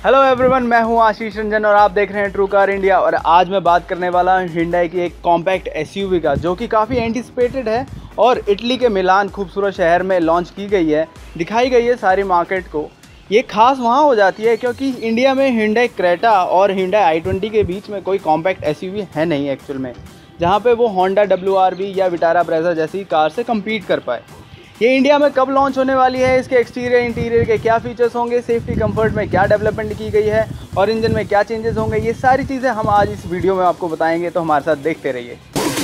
Hello everyone, मैं हूं आशीष रंजन और आप देख रहे हैं ट्रू कार इंडिया। और आज मैं बात करने वाला हूं Hyundai की एक कॉम्पैक्ट एसयूवी का, जो कि काफ़ी एंटिसिपेटेड है और इटली के मिलान खूबसूरत शहर में लॉन्च की गई है, दिखाई गई है सारी मार्केट को। ये खास वहाँ हो जाती है क्योंकि इंडिया में Hyundai क्रेटा और Hyundai i20 के बीच में कोई कॉम्पैक्ट एसयूवी है नहीं एक्चुअल में, जहाँ पे वो Honda WRV या विटारा ब्रेज़ा जैसी कार से कम्पीट कर पाए। ये इंडिया में कब लॉन्च होने वाली है, इसके एक्सटीरियर इंटीरियर के क्या फीचर्स होंगे, सेफ्टी कंफर्ट में क्या डेवलपमेंट की गई है और इंजन में क्या चेंजेस होंगे, ये सारी चीज़ें हम आज इस वीडियो में आपको बताएंगे, तो हमारे साथ देखते रहिए।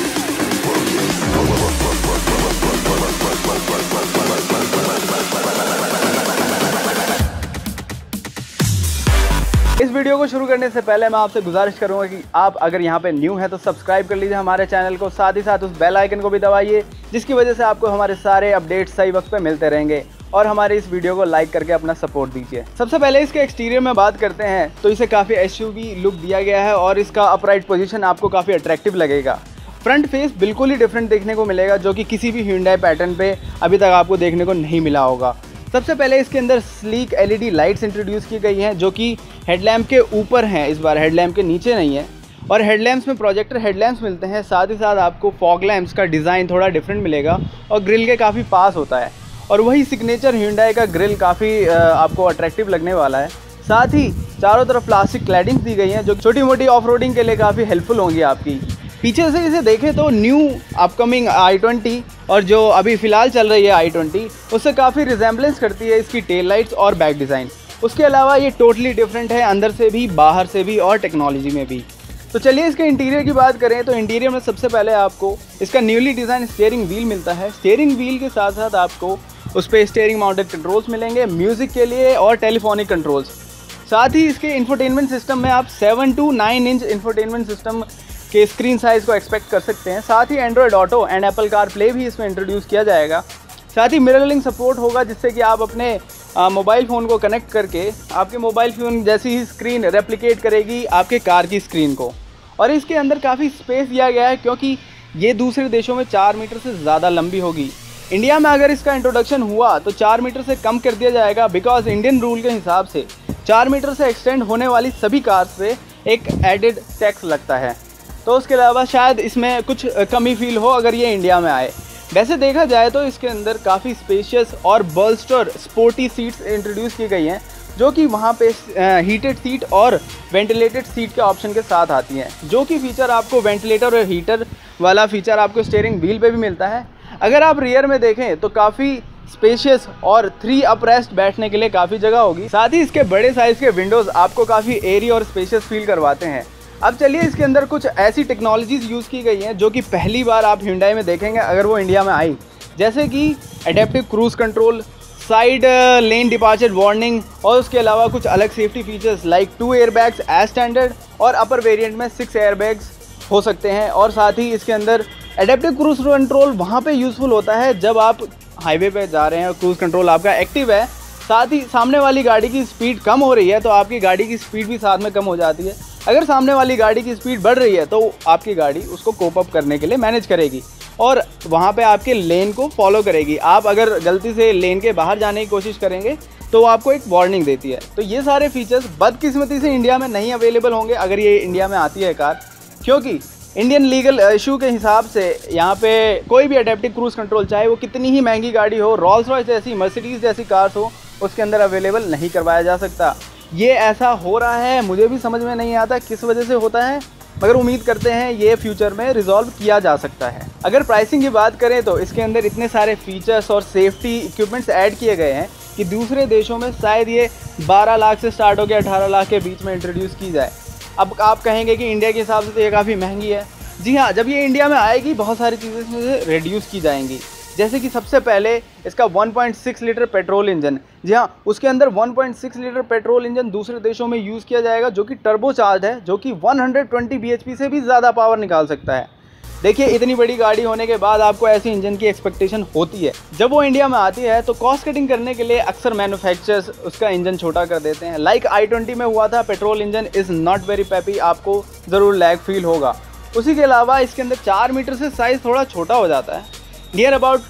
इस वीडियो को शुरू करने से पहले मैं आपसे गुजारिश करूंगा कि आप अगर यहाँ पे न्यू हैं तो सब्सक्राइब कर लीजिए हमारे चैनल को, साथ ही साथ उस बेल आइकन को भी दबाइए, जिसकी वजह से आपको हमारे सारे अपडेट्स सही वक्त पे मिलते रहेंगे। और हमारे इस वीडियो को लाइक करके अपना सपोर्ट दीजिए। सबसे पहले इसके एक्सटीरियर में बात करते हैं तो इसे काफ़ी एसयूवी लुक दिया गया है और इसका अपराइट पोजीशन आपको काफ़ी अट्रैक्टिव लगेगा। फ्रंट फेस बिल्कुल ही डिफरेंट देखने को मिलेगा, जो कि किसी भी Hyundai पैटर्न पे अभी तक आपको देखने को नहीं मिला होगा। सबसे पहले इसके अंदर स्लीक एलईडी लाइट्स इंट्रोड्यूस की गई हैं, जो कि हेडलैम्प के ऊपर हैं, इस बार हेडलैम्प के नीचे नहीं है। और हेडलैम्प्स में प्रोजेक्टर हेडलैम्प्स मिलते हैं, साथ ही साथ आपको फॉग लैम्प्स का डिज़ाइन थोड़ा डिफरेंट मिलेगा और ग्रिल के काफ़ी पास होता है। और वही सिग्नेचर Hyundai का ग्रिल काफ़ी आपको अट्रैक्टिव लगने वाला है। साथ ही चारों तरफ प्लास्टिक क्लैडिंग्स दी गई हैं, जो छोटी मोटी ऑफ रोडिंग के लिए काफ़ी हेल्पफुल होंगी आपकी। पीछे से इसे देखें तो न्यू अपकमिंग i20 और जो अभी फ़िलहाल चल रही है i20, उससे काफ़ी रिजेंबलेंस करती है इसकी टेल लाइट्स और बैक डिज़ाइन। उसके अलावा ये टोटली डिफरेंट है, अंदर से भी, बाहर से भी और टेक्नोलॉजी में भी। तो चलिए इसके इंटीरियर की बात करें तो इंटीरियर में सबसे पहले आपको इसका न्यूली डिज़ाइन स्टीयरिंग व्हील मिलता है। स्टीयरिंग व्हील के साथ साथ आपको उस पर स्टीयरिंग माउंटेड कंट्रोल्स मिलेंगे म्यूज़िक के लिए और टेलीफोनिक कंट्रोल्स। साथ ही इसके इंफोटेनमेंट सिस्टम में आप 7 to 9 इंच इंफोटेनमेंट सिस्टम के स्क्रीन साइज़ को एक्सपेक्ट कर सकते हैं। साथ ही Android Auto and Apple CarPlay भी इसमें इंट्रोड्यूस किया जाएगा। साथ ही मिररिंग सपोर्ट होगा, जिससे कि आप अपने मोबाइल फ़ोन को कनेक्ट करके आपके मोबाइल फ़ोन जैसी ही स्क्रीन रेप्लिकेट करेगी आपके कार की स्क्रीन को। और इसके अंदर काफ़ी स्पेस दिया गया है, क्योंकि ये दूसरे देशों में 4 मीटर से ज़्यादा लंबी होगी। इंडिया में अगर इसका इंट्रोडक्शन हुआ तो 4 मीटर से कम कर दिया जाएगा, बिकॉज इंडियन रूल के हिसाब से 4 मीटर से एक्सटेंड होने वाली सभी कार्स पे एक एडेड टैक्स लगता है। तो उसके अलावा शायद इसमें कुछ कमी फील हो अगर ये इंडिया में आए। वैसे देखा जाए तो इसके अंदर काफ़ी स्पेशियस और बल्स्टर स्पोर्टी सीट्स इंट्रोड्यूस की गई हैं, जो कि वहाँ पे हीटेड सीट और वेंटिलेटेड सीट के ऑप्शन के साथ आती हैं, जो कि फ़ीचर आपको वेंटिलेटर और हीटर वाला फ़ीचर आपको स्टीयरिंग व्हील पे भी मिलता है। अगर आप रियर में देखें तो काफ़ी स्पेशियस और 3 अपरेस्ट बैठने के लिए काफ़ी जगह होगी। साथ ही इसके बड़े साइज़ के विंडोज़ आपको काफ़ी एयरी और स्पेशियस फील करवाते हैं। अब चलिए इसके अंदर कुछ ऐसी टेक्नोलॉजीज़ यूज़ की गई हैं जो कि पहली बार आप Hyundai में देखेंगे अगर वो इंडिया में आई, जैसे कि adaptive cruise control, side lane departure warning और उसके अलावा कुछ अलग safety features like 2 airbags as standard और अपर वेरिएंट में 6 एयरबैग्स हो सकते हैं। और साथ ही इसके अंदर एडेप्टिव क्रूज़ कंट्रोल वहाँ पे यूज़फुल होता है जब आप हाईवे पे जा रहे हैं और क्रूज़ कंट्रोल आपका एक्टिव है। साथ ही सामने वाली गाड़ी की स्पीड कम हो रही है तो आपकी गाड़ी की स्पीड भी साथ में कम हो जाती है। अगर सामने वाली गाड़ी की स्पीड बढ़ रही है तो आपकी गाड़ी उसको कोप अप करने के लिए मैनेज करेगी और वहाँ पे आपके लेन को फॉलो करेगी। आप अगर गलती से लेन के बाहर जाने की कोशिश करेंगे तो आपको एक वार्निंग देती है। तो ये सारे फीचर्स बदकिस्मती से इंडिया में नहीं अवेलेबल होंगे अगर ये इंडिया में आती है कार, क्योंकि इंडियन लीगल इशू के हिसाब से यहाँ पे कोई भी एडेप्टिव क्रूज़ कंट्रोल, चाहे वो कितनी ही महंगी गाड़ी हो, रोल्स रॉयस जैसी, मर्सिडीज़ जैसी कार्स हो, उसके अंदर अवेलेबल नहीं करवाया जा सकता। ये ऐसा हो रहा है, मुझे भी समझ में नहीं आता किस वजह से होता है, मगर उम्मीद करते हैं ये फ्यूचर में रिजॉल्व किया जा सकता है। अगर प्राइसिंग की बात करें तो इसके अंदर इतने सारे फीचर्स और सेफ्टी इक्विपमेंट्स ऐड किए गए हैं कि दूसरे देशों में शायद ये 12 लाख से स्टार्ट होकर 18 लाख के बीच में इंट्रोड्यूस की जाए। अब आप कहेंगे कि इंडिया के हिसाब से तो ये काफ़ी महंगी है। जी हाँ, जब ये इंडिया में आएगी बहुत सारी चीज़ें इसमें रिड्यूस की जाएंगी, जैसे कि सबसे पहले इसका 1.6 लीटर पेट्रोल इंजन। जी हाँ, उसके अंदर 1.6 लीटर पेट्रोल इंजन दूसरे देशों में यूज़ किया जाएगा, जो कि टर्बो चार्ज है, जो कि 120 bhp से भी ज़्यादा पावर निकाल सकता है। देखिए, इतनी बड़ी गाड़ी होने के बाद आपको ऐसी इंजन की एक्सपेक्टेशन होती है। जब वो इंडिया में आती है तो कॉस्ट कटिंग करने के लिए अक्सर मैन्युफैक्चरर्स उसका इंजन छोटा कर देते हैं। लाइक i20 में हुआ था, petrol engine is not very peppy, आपको ज़रूर लैग फील होगा। उसी के अलावा इसके अंदर 4 मीटर से साइज़ थोड़ा छोटा हो जाता है, नियर अबाउट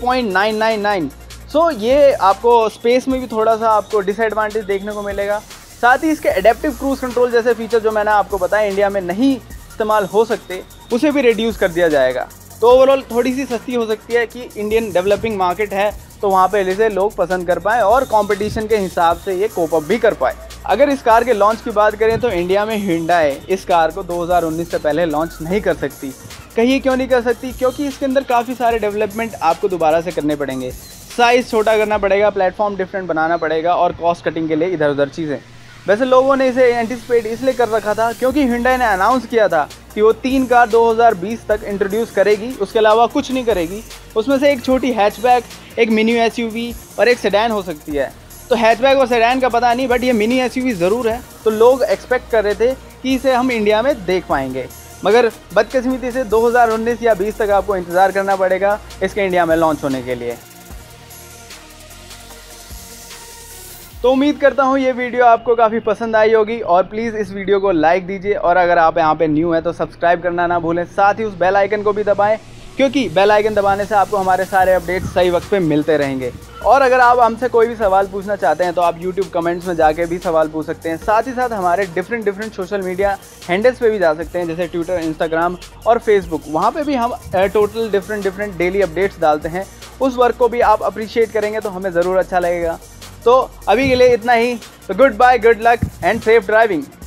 3.999। सो ये आपको स्पेस में भी थोड़ा सा आपको डिसएडवांटेज देखने को मिलेगा। साथ ही इसके एडेप्टिव क्रूज कंट्रोल जैसे फीचर जो मैंने आपको बताया इंडिया में नहीं इस्तेमाल हो सकते, उसे भी रिड्यूस कर दिया जाएगा। तो ओवरऑल थोड़ी सी सस्ती हो सकती है कि इंडियन डेवलपिंग मार्केट है तो वहाँ पे इसे लोग पसंद कर पाएँ और कंपटीशन के हिसाब से ये कोप अप भी कर पाए। अगर इस कार के लॉन्च की बात करें तो इंडिया में Hyundai इस कार को 2019 से पहले लॉन्च नहीं कर सकती। कहिए क्यों नहीं कर सकती? क्योंकि इसके अंदर काफ़ी सारे डेवलपमेंट आपको दोबारा से करने पड़ेंगे। साइज़ छोटा करना पड़ेगा, प्लेटफॉर्म डिफरेंट बनाना पड़ेगा और कॉस्ट कटिंग के लिए इधर उधर चीज़ें। वैसे लोगों ने इसे एंटिसिपेट इसलिए कर रखा था क्योंकि Hyundai ने अनाउंस किया था कि वो 3 कार 2020 तक इंट्रोड्यूस करेगी, उसके अलावा कुछ नहीं करेगी। उसमें से एक छोटी हैचबैक, एक मिनी एसयूवी और एक सेडान हो सकती है। तो हैचबैक और सेडान का पता नहीं, बट ये मिनी एसयूवी ज़रूर है। तो लोग एक्सपेक्ट कर रहे थे कि इसे हम इंडिया में देख पाएंगे, मगर बदकिस्मती से 2019 या 20 तक आपको इंतज़ार करना पड़ेगा इसके इंडिया में लॉन्च होने के लिए। तो उम्मीद करता हूँ ये वीडियो आपको काफ़ी पसंद आई होगी और प्लीज़ इस वीडियो को लाइक दीजिए और अगर आप यहाँ पे न्यू हैं तो सब्सक्राइब करना ना भूलें। साथ ही उस बेल आइकन को भी दबाएं क्योंकि बेल आइकन दबाने से आपको हमारे सारे अपडेट्स सही वक्त पे मिलते रहेंगे। और अगर आप हमसे कोई भी सवाल पूछना चाहते हैं तो आप YouTube कमेंट्स में जाके भी सवाल पूछ सकते हैं। साथ ही साथ हमारे डिफरेंट सोशल मीडिया हैंडल्स पे भी जा सकते हैं, जैसे ट्विटर, इंस्टाग्राम और फेसबुक। वहाँ पे भी हम टोटल डिफरेंट डेली अपडेट्स डालते हैं। उस वर्क को भी आप अप्रिशिएट करेंगे तो हमें ज़रूर अच्छा लगेगा। तो अभी के लिए इतना ही। तो goodbye, good luck and safe driving.